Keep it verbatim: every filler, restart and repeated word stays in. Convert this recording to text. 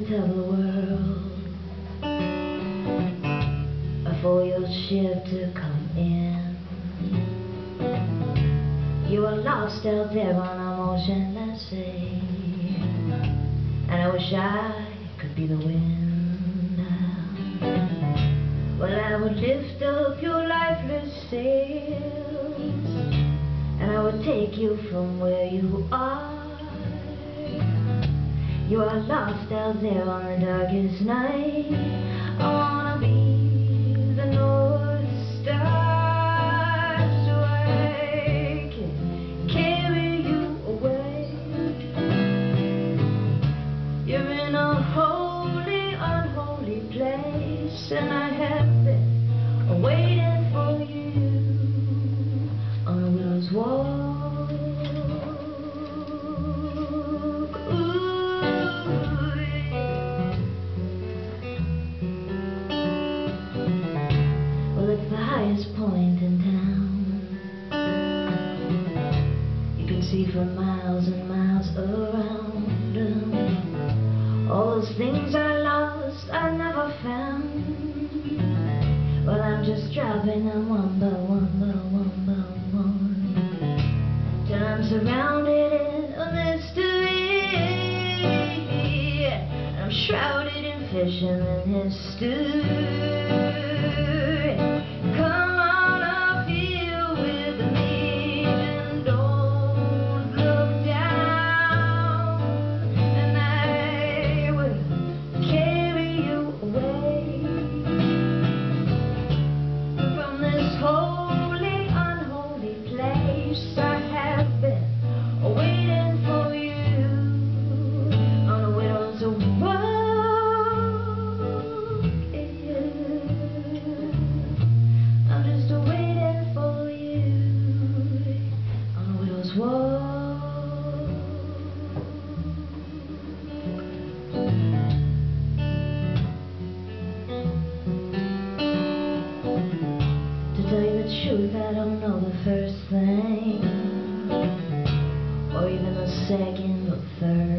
tell the world for your ship to come in. You are lost out there on a motionless sea, and I wish I could be the wind. Well, I would lift up your lifeless sails, and I would take you from where you are. You are lost out there on the darkest night. I wanna be the North Star, so I can carry you away. You're in a holy, unholy place, and I have been waiting for you on a widow's walk. Point in town, you can see for miles and miles around. All those things I lost, I never found. Well, I'm just dropping them one by one by one by one, till I'm surrounded in a mystery, and I'm shrouded in fisherman history. Truth, I don't know the first thing, or even the second or third.